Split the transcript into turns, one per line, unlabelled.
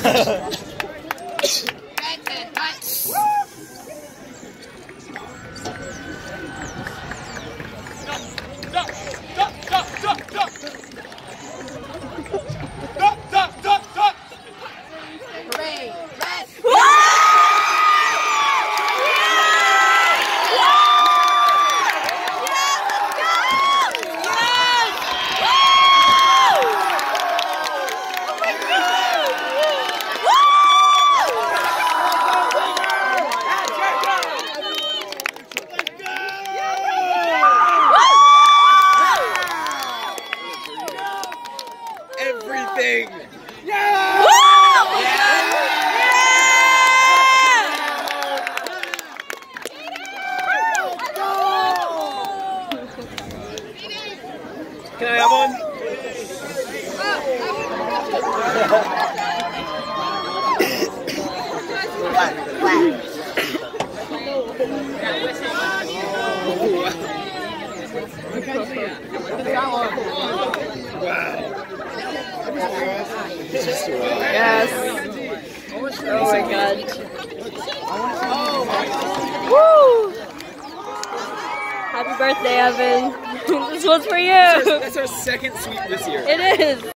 Everything!
Yeah!
Woo! Can I have one? Wow.
Yes. Oh my god. Woo! Happy birthday, Evan. This one's for you.
That's our second sweep this year.
It is.